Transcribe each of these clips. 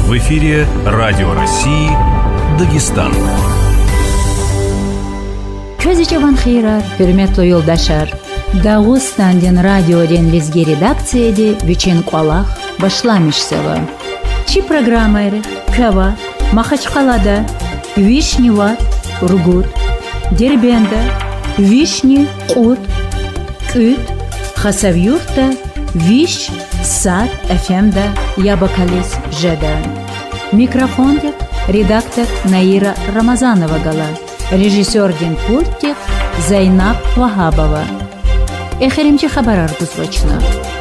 В эфире Радио России Дагестан. Көзүчөбан хыйрар, hürmetli yoldaşlar. Dağıstan'dan radyodan bizge redaktsiyede bütün kolaq başlamışsıva. Çi programları Kava, Mahaçqalada, Vişnivat, Urgut, Derbenda, Vişni, Qut, Küt, Xasavyurtda, Viş, Sat, FM'da, Yabakalis, Jeda. Mikrofonda redaktor Naira Ramazanova gala. Rejissёрдин пульттик Зайнап Вахабова. Эхеримчи хабарар гузвачна.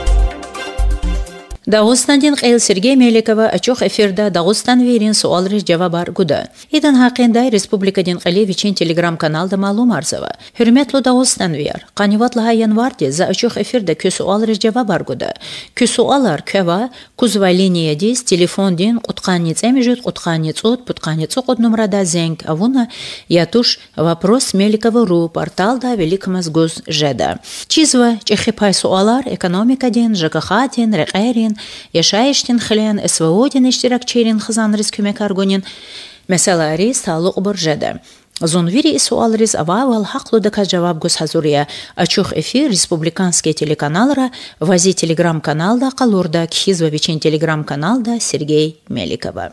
Дагыстандин Кайыл Сергей Меликова ачух эфирда Дагыстан верин суалры жавабар гуда. Идан хакында республикадин Калевичин телеграм-каналда маалум арзава. Hürmetli Dağıstan ver. Qanivatlaha yanvardi za ачух эфирда kö sualrы жавабар гуда. Kö sualar köva kuzva liniyadis telefondin qutqanец эмижет qutqanец от путqanец код номерада зенг авуна ятуш вопрос Меликова.ру порталда великомаз гуз жеда. Чизва чехипай суалар экономикадин, ЖКХ-дин, рекерин Yaşayıştın xilən SVO-din iştirakçilerin xızanırız kömək argonin məsələləri sağlıq burjada. Zonviri sualriz avval haqlı da cavab göz hazırıya açıq efir Respublikanski telekanalra vazi telegram kanalda qalurda Kizvaviçin telegram kanalda Sergey Melikova.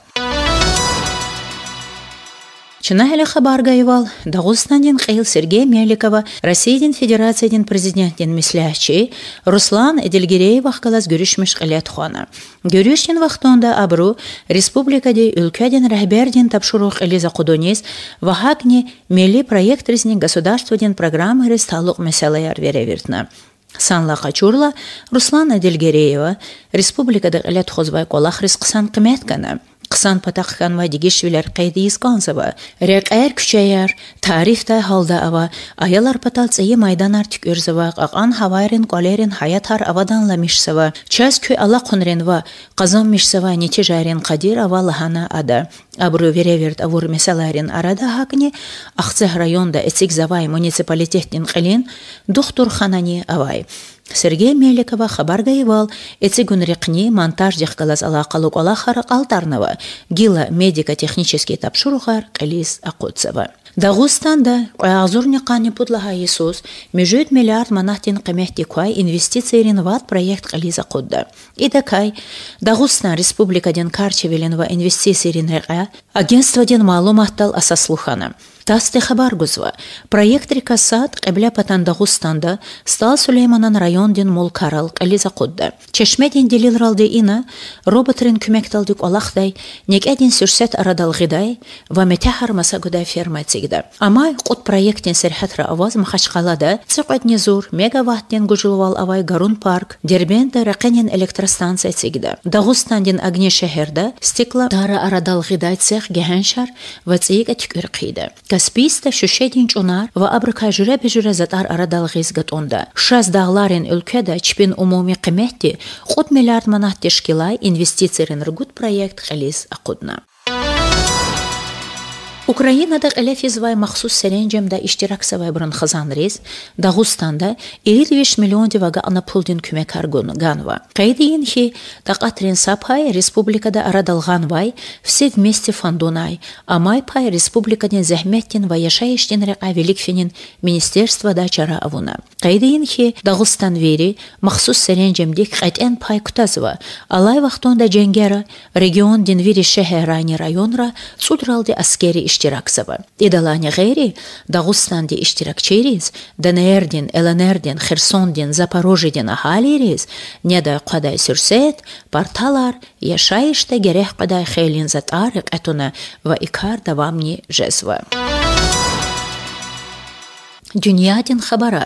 Чынахелі хабар гайвал, Дағыстандин Кайыл Сергей Меликова, Россиядин Федерациядин президенттин мислячи Руслан Эдилгиреев ваққалас görüşмеш қилет хуана. Görüşтин вақтонда абру республикаде өлкәдин рәхбердин тапшырух элиза қудонис вахакни милли проектризин государстводин программы сталуq мәсәләяр веревертна. Санла қачурла Руслан Эдилгиреева республикада қилет хозбай қолақ ризқсан қимет кана. Qısan pataqkan va digişviler qaydiyiz qansava. Rəqər küçəyər, tarifdə halda ava, ayalar patalcayı maydanar tük örzava, qaqan havayrin qalerin hayatar avadanla mişsava, çaz köy ala qonren va, qazan mişsava netijarin qadir ava lahana ada. Abru verevert avur mesələrin arada haqni, Aqsaq rayonda Etsik Zavay munisipalitetinin qilin, Doktor Xanani avay. Сергей Меликова хабар гаевал, эцигун рекни монтаж дехкалас алақалук алахар алтарнова, гила медико-технический тапшурухар Калис Акутсова. Дагыстанда Азурни қани пудлаха Иисус межет миллиард манахтин қимехти кай инвестициярин ват проект Калис Акутда. Идакай Дагыстан республикадин карчевелин ва инвестициярин река агентстводин маалуматтал асаслухана. Тасты хабар гузва. Проект река Сад қибля патан Дагыстанда стал Сулейманан райондин мол карал Калис Акутда. Чешмедин делилралды ина роботрин күмекталдык алахдай некедин сүрсет арадалғидай ва метахар масагуда фермати. Амай қот проектен серхатра аваз Махачқалада цықадни зур мегаваттен гужулвал авай Гарун парк, Дербенда рақенен электростанция цигда. Дагыстандин агне шехерда стекла дара арадалғидай цех гехеншар ва цига тюкерқида. Каспийста шушедин чунар ва абрика жүре бежүре затар арадалғиз гатонда. Шаз дағларен өлкеда чпин умуми қиметти қот миллиард манат тешкилай инвестициярин ргут проект Калис Акутна. Украинада элефизвай махсус серенжемда иштираксавай бурун хазанриз Дагыстанда 55 миллион девага анапулдин күмек аргон ганва. Кайдиин хи тақатрин сапай республикада арадалганвай все вместе фондунай, амай пай республикадин зәхметтин ва яшайыштин река великфинин министерство да чара авуна. Кайдиин хи Дагыстан вери махсус серенжемдик кайтен пай кутазва. Алай вақтонда дженгера регион дин вери шехерани районра судралди аскери iştiraksava. İdalani gayri Dağıstan'da iştirakçıyız, Danayerdin, Elanerdin, Khersondin, Zaporojyedin ahaliriz, ne de qaday sürset, partalar, yaşayışta gerek qaday xeylin zatarık etuna ve ikar davamni jezva. Dünyadin xabarar.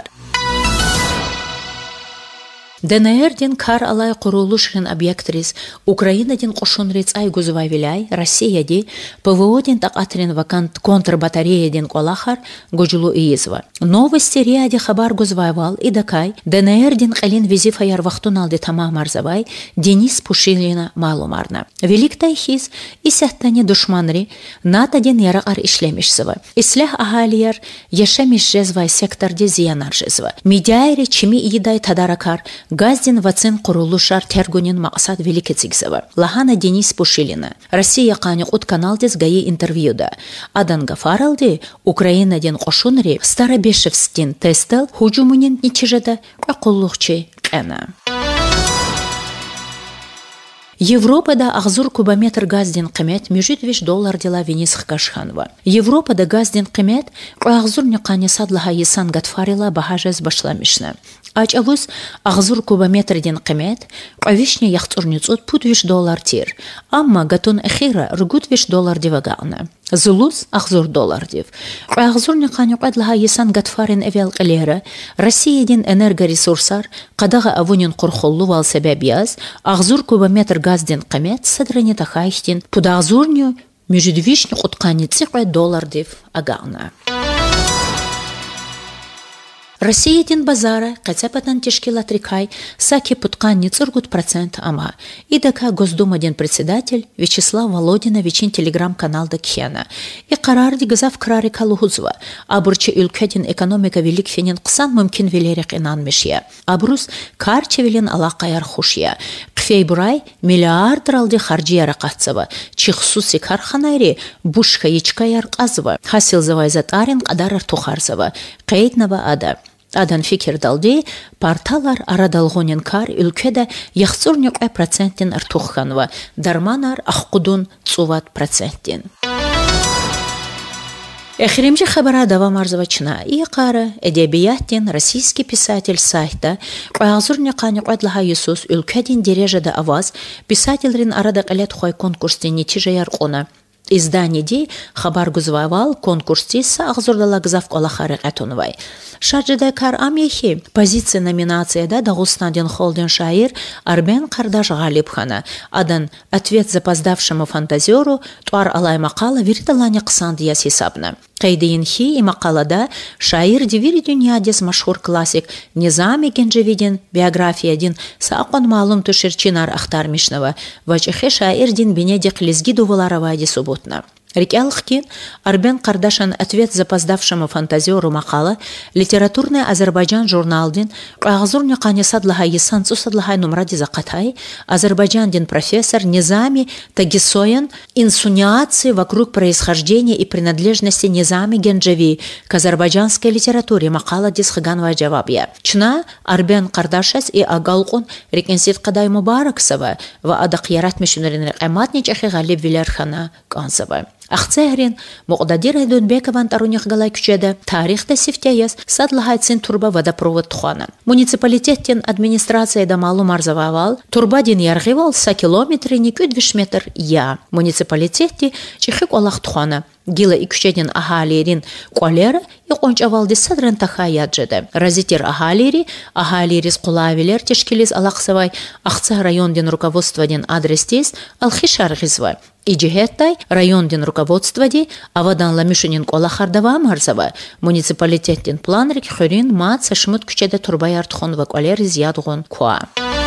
ДНРдин кар алай құрылышрын объектриз, Украинадин қошынриц ай гузывайвиляй, Россияди ПВОдин тақатрин вакант контрбатареядин қолахар гужулу иизва. Новости Риади хабар гузвайвал идакай ДНРдин қалин визифаяр вахтуналди тамам арзавай Денис Пушилина малумарна. Великтай хиз исяттани душманри натадин ярaqar ишлемишсива. Ислях ахалияр яшамиш жезвай секторди зиянар жезва. Медиайри чими идай тадаракар газдин вацин курулушар тергунин мақсад великецигсава. Лахана Денис Пушилина. Россия қаниқут каналдес гаи интервьюда. Адан гафаралди Украинаден қошунри Старобешевстин тестел хужумунин ничижада ақуллухчи қана. Европада ағзур кубометр газдин қимет $100 дела Венис Хкашханова. Европада газдин қимет ағзур неқани садлаха есан гатфарила бахажез башламишна. Ачалус ағзур кубометрдин қимет авишне яхтурницут $20 тир. Амма гатун ахира ргут $20 девагана. Зулус $10 дев. Ағзур неқани қадлаха есан гатфарин эвел қилера Россиядин энергоресурсар қадаға авунин қурхоллу вал себебияз ағзур кубометр газдин қимет садрани тахайхтин пудағзурню междвишни қутқани $10 дев агана. Россиядин базара қацапатан тешкилат рекай саки путкани %40 ама. Идака Госдумадин председатель Вячеслав Володина вичин телеграм-канал Дакхена. И қарарди газав крари калухузва. Абурче үлкедин экономика велик фенин қсан мүмкін велерек инан мешия. Абрус карче велин алақаяр хушия. Қфейбурай миллиардралди харджия рақатсава. Чихсуси карханайри бушка ячкаяр қазва. Хасилзавай затарин қадарар тухарзава. Қейднава ада. Адан фикер далди порталар арадалгонин кар ülkede яхцурник процентин артухханва. Дарманар ахқудун цуват процентин. Эхримжи хабара давам арзавачна и қара эдебияттин российский писатель сайта ағзурне қаниқадлаха Иисус ülkedин дережада аваз писательрин арада қалет хой конкурстин нетижаяр қона. Изданиди хабар гузвавал конкурсти са ағзурдала гзав қолахары қатунвай. Шарджада кар амехи позиция номинацияда Дагустандин холден шаир Арбен Кардаш Галибхана. Адан ответ запоздавшему фантазеру туар алай мақала вирталани қсандия сисабна. Қайдейн хи и мақалада шаир дивири дюнядес машхур классик Низами Генджевидин биографиядин саақон малум туширчинар ахтармишнава. Вачехе шаир дин Бенедик Лизгидуваларавайди субботна. Рикялхкин Арбен Кардашан ответ запоздавшему фантазеру мақала литературный Азербайджан журналдин ағзурне қанесадлаха есан цусадлахай нумради закатай Азербайджандин профессор Низами Тагисоян инсуниации вокруг происхождения и принадлежности Низами Генджеви к азербайджанской литературе мақала дисхаганва джавабия. Чна Арбен Кардашес и Агалқун рекенсит Қадай Мубараксова ва адақ ярат мишунерин рекаматнич ахи Галиб Вилерхана Кансова. Ахцехрин Муqdadir Айдунбекован таруних галай күчеде тарихта сифтяяс садлахайцин турба водопровод тухана. Муниципалитеттен администрацияда малум арзававал турбадин яргывал са километри 2 метр я. Муниципалитетти чихик олах тухана. Гила и күчеден ахалерин колера и кончавалди садрын тахаяджеде. Разитер ахалерис кулавилер тешкилиз алақсавай Ахца районден руководстводен адрестес алхишар гизвай. И джихеттай районден руководстводи авадан ламишунин колахардава марзава муниципалитеттен планрик хурин мат сашмут күчеде турбай артхон ва колер зиядгон куа.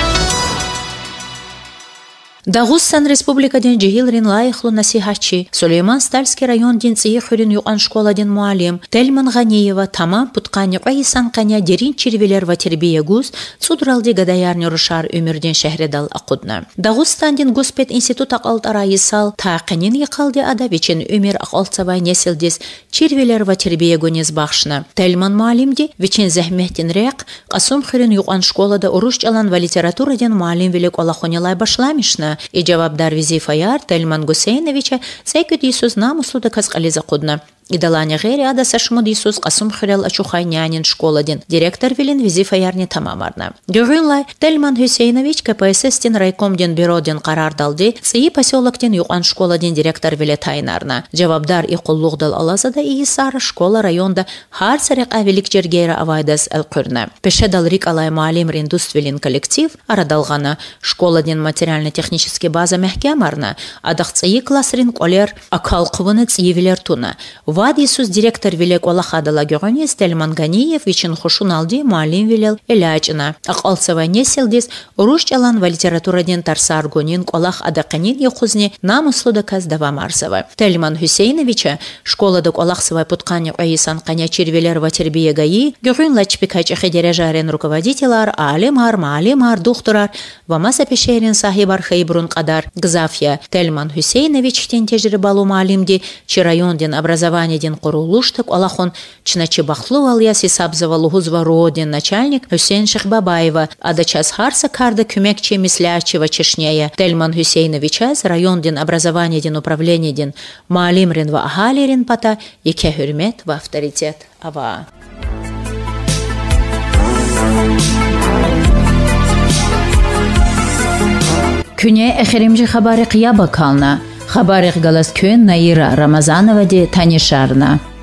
Дагустан республикаден жихилрин лайыхлу насихатчи Сулейман Стальский район дин цихурин юқан школаден муалим Тельман Ганиева тамам путкани қайсан қаня дерин червелер ва тербия гуз цудралди гадаярни рушар өмірден шәхредал ақудна. Дагустандин Госпет институт ақалт арайысал тақынин яқалди ада вечен өмір ақалтсавай неселдес червелер ва тербия гонез бақшна. Тельман муалимди вечен зәхметтен рек қасум хурин юқан школада уруш алан ва литератураден муалим велик олахонилай башламишна. И жавабдар Визифаяр Тельман Гусейновича цейкют Иисус намуслу да казқализа қудна. И даланя гери ада сашмуд Иисус қасум хурел ачухайнянин школадин. Директор вилин Визифаярни тамамарна. Дюринлай Тельман Гусейнович КПСС-тин райкомден бюроден қарар далди ции поселоктен юқан школадин директор виле тайнарна. Жавабдар и қуллуғдал алазада и Исара школа районда хар сарек авелик жергейра авайдас ал-Курна. Пешедал рик алай маалим риндуствилин коллектив арадалғана школадин материально-технический база мехкемарна. Адақ ции класс рин колер акал қывыны ции вилер туна. Вадисус директор велек олахадала гёгөнес Тельман Ганиев вичин хушун алди муаллим велел элячна. Ақалсава неселдис русчалан ва литератураден тарсаргонин олах адақанин яхузни намуслуда каз давамарсава. Тельман Хусейновича школада олахсава путкани айсан қаня червелер ва тербие гаи гёгөн лачпикач хедережарен руководителар малимар духтурар ва масапешерин сахибар хейбрун qaдар Гзафья Тельман Хусейнович тен тежрибалу муаллимди чирайонден образованиеден курулуштык олахон чначи бахлу алияси сабзавалу хузвароден начальник Хусейн Шахбабаева адачас харса карда күмекче мислячева чешнея Тельман Хусейновичаз районден образованиеден управлениеден муаллимрин ва ахалерин пата ике hürmet ва авторитет ава. Күне эхеремжи хабари қияба кална. Хабари галас көн Наира Рамазанова де танишарна.